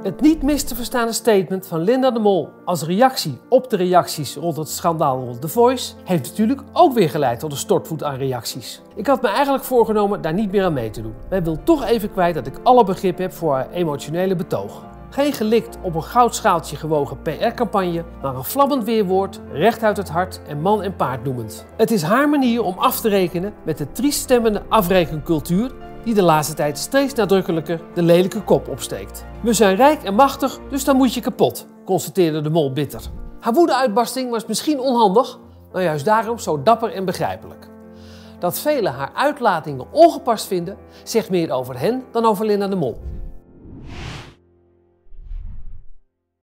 Het niet mis te verstaande statement van Linda de Mol als reactie op de reacties rond het schandaal rond The Voice heeft natuurlijk ook weer geleid tot een stortvloed aan reacties. Ik had me eigenlijk voorgenomen daar niet meer aan mee te doen, maar ik wil toch even kwijt dat ik alle begrip heb voor haar emotionele betoog. Geen gelikt op een goudschaaltje gewogen PR-campagne, maar een vlammend weerwoord, recht uit het hart en man en paard noemend. Het is haar manier om af te rekenen met de trieststemmende afrekencultuur die de laatste tijd steeds nadrukkelijker de lelijke kop opsteekt. We zijn rijk en machtig, dus dan moet je kapot, constateerde de Mol bitter. Haar woedeuitbarsting was misschien onhandig, maar juist daarom zo dapper en begrijpelijk. Dat velen haar uitlatingen ongepast vinden, zegt meer over hen dan over Linda de Mol.